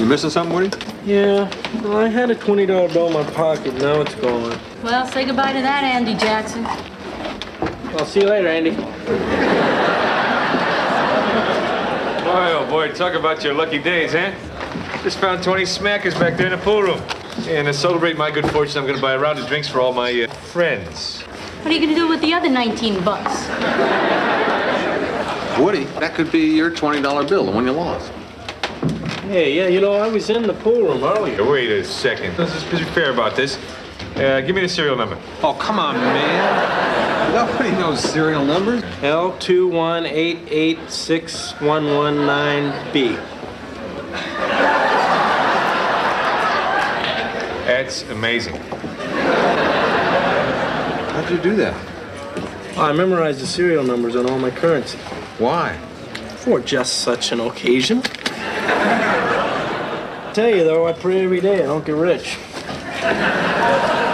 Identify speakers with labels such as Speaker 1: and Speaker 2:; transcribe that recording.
Speaker 1: You missing something, Woody?
Speaker 2: Yeah, well, I had a $20 bill in my pocket. Now it's gone.
Speaker 3: Well, say goodbye to that, Andy Jackson.
Speaker 2: I'll see you later, Andy.
Speaker 4: Boy, oh boy, talk about your lucky days, huh? Just found 20 smackers back there in the pool room. And to celebrate my good fortune, I'm gonna buy a round of drinks for all my friends.
Speaker 3: What are you gonna do with the other 19 bucks?
Speaker 1: Woody, that could be your $20 bill, the one you lost.
Speaker 2: Hey, yeah, you know, I was in the pool room earlier.
Speaker 4: Wait a second. Let's just be fair about this. Give me the serial number.
Speaker 1: Oh, come on, man. Nobody knows serial numbers.
Speaker 2: L218861119B.
Speaker 4: That's amazing.
Speaker 1: How'd you do that?
Speaker 2: I memorized the serial numbers on all my currency.
Speaker 1: Why?
Speaker 2: For just such an occasion. I tell you, though, I pray every day I don't get rich.